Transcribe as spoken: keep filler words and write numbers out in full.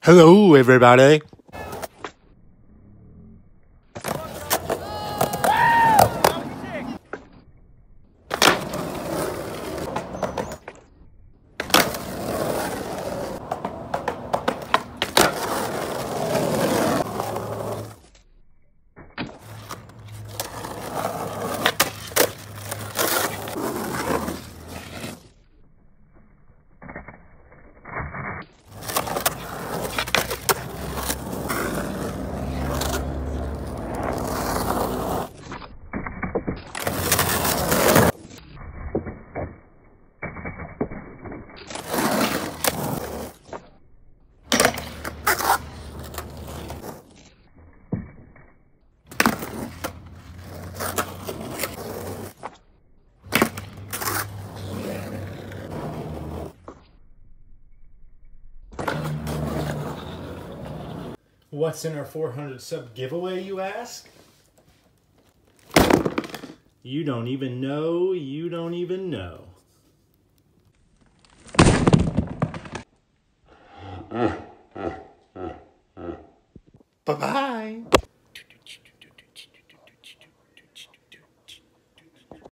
Hello, everybody. What's in our four hundred sub giveaway, you ask? You don't even know, you don't even know. Bye-bye.